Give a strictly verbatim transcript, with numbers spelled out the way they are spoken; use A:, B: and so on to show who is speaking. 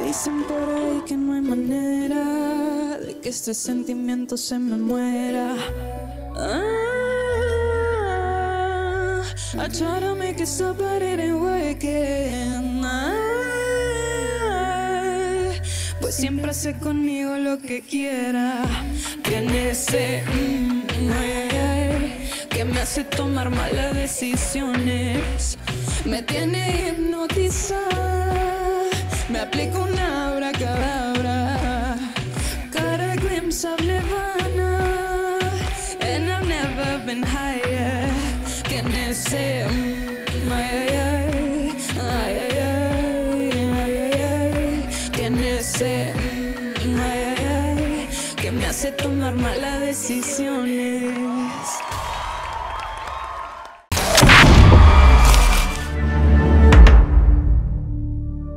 A: Dicen por ahí que no hay manera de que este sentimiento se me muera. Ah, I try to make it stop, but it ain't working. Ay, pues siempre hace conmigo lo que quiera. Tiene ese mm, ay, ay, que me hace tomar malas decisiones. Me tiene hipnotizada, me aplico una abracadabra. Got a glimpse of Nirvana, and I've never been higher. Tiene ese mm, ay, ay, ay, ay, ay, ay, ay, ay. Tiene ese mm, ay, ay, ay, que me hace tomar malas decisiones.